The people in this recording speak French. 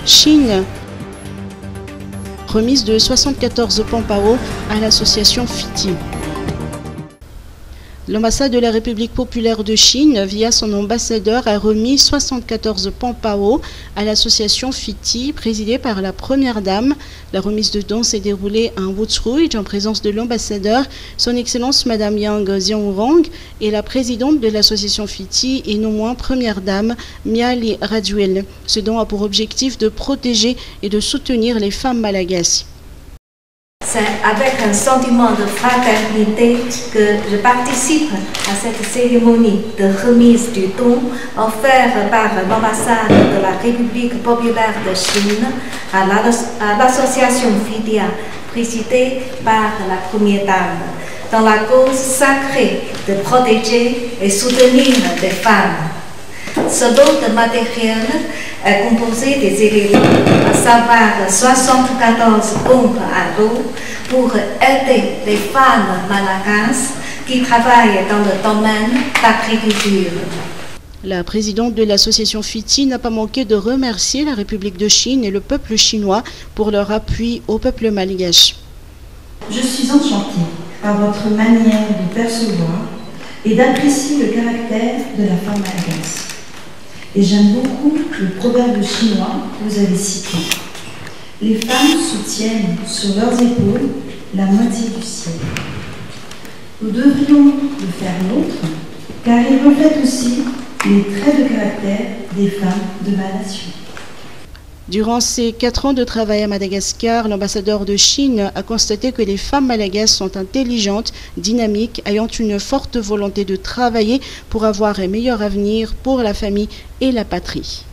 Chine. Remise de 74 Pampao à l'association FITI. L'ambassade de la République populaire de Chine, via son ambassadeur, a remis 74 Pampao à l'association FITI, présidée par la première dame. La remise de dons s'est déroulée à Wutzruij en présence de l'ambassadeur, son Excellence Madame Yang Xiaorong, et la présidente de l'association FITI et non moins première dame Miali Rajuel. Ce don a pour objectif de protéger et de soutenir les femmes malagasy. C'est avec un sentiment de fraternité que je participe à cette cérémonie de remise du don offert par l'ambassade de la République populaire de Chine à l'association FIDIA, présidée par la première dame, dans la cause sacrée de protéger et soutenir les femmes. Ce don de matériel est composé des éléments, à savoir 74 pompes à eau pour aider les femmes malagasy qui travaillent dans le domaine de l'agriculture. La présidente de l'association FITI n'a pas manqué de remercier la République de Chine et le peuple chinois pour leur appui au peuple malgache. Je suis enchantée par votre manière de percevoir et d'apprécier le caractère de la femme malagasy. Et j'aime beaucoup le proverbe chinois que vous avez cité. Les femmes soutiennent sur leurs épaules la moitié du ciel. Nous devrions le faire nôtre, car il reflète aussi les traits de caractère des femmes de ma nation. Durant ces 4 ans de travail à Madagascar, l'ambassadeur de Chine a constaté que les femmes malagasy sont intelligentes, dynamiques, ayant une forte volonté de travailler pour avoir un meilleur avenir pour la famille et la patrie.